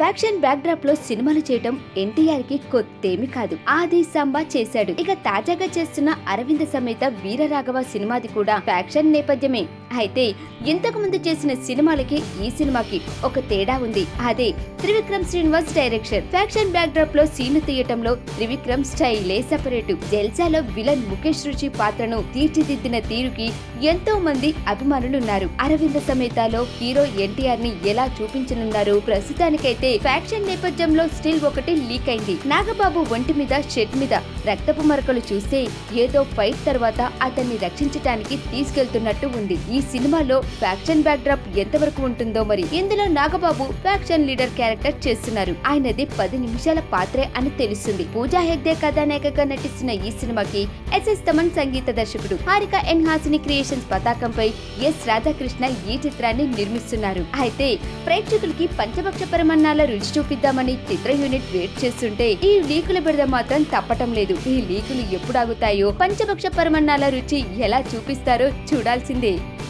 Faction back drop లో సినిమాలు చేయటం ఎన్టీఆర్ కి కొత్తేమి కాదు. ఆది సంబా చేశాడు. ఇక తాజాగా చేస్తున్న అరవింద సమేత వీరరాఘవ సినిమాది కూడా ఫ్యాక్షన్ నేపథ్యమే. అయితే ఇంతకు ముందు చేసిన సినిమాలకి ఈ సినిమాకి ఒక తేడా ఉంది. అదే Trivikram Srinivas direction. Faction back drop లో సీను తీయటంలో త్రివిక్రమ్ స్టైలే సెపరేటు. జల్సాలో విలన్ ముఖేష్ రుచి పాత్రను తీర్చిదిద్దిన తీరుకి ఎంతో మంది అభిమానులున్నారు. అరవింద సమేతలో హీరో ఎన్టీఆర్ ని ఎలా చూపించనున్నారు? ప్రస్తుతానికైతే ఫ్యాక్షన్ నేపథ్యంలో స్టిల్ ఒకటి లీక్ అయింది. నాగబాబు ఒంటి మీద షర్ట్ మీద రక్తపు మరకలు చూస్తే ఏదో ఫైట్ తర్వాత అతన్ని రక్షించడానికి తీసుకెళ్తున్నట్టు ఉంది. ఈ సినిమాలో ఫ్యాక్షన్ బ్యాక్ డ్రాప్ ఎంతవరకు ఉంటుందో మరి. ఇందులో నాగబాబు ఫ్యాక్షన్ లీడర్ క్యారెక్టర్ చేస్తున్నారు. ఆయనది 10 నిమిషాల పాత్రే అని తెలుస్తుంది. పూజా హెగ్డే కథానాయికగా నటిస్తున్న ఈ సినిమాకి ఎస్ఎస్ తమన్ సంగీత దర్శకుడు, హారిక ఎన్ హాసిని క్రియేషన్స్ పతాకంపై ఎస్ రాధాకృష్ణ ఈ చిత్రాన్ని నిర్మిస్తున్నారు. అయితే ప్రేక్షకులకి పంచభక్ష పరమన్నాల రుచి చూపిద్దామని చిత్ర యూనిట్ వెయిట్ చేస్తుంటే ఈ లీకుల బిడద మాత్రం తప్పటం లేదు. ఈ లీకులు ఎప్పుడు ఆగుతాయో, పంచభక్ష పరమన్నాల రుచి ఎలా చూపిస్తారో చూడాల్సిందే.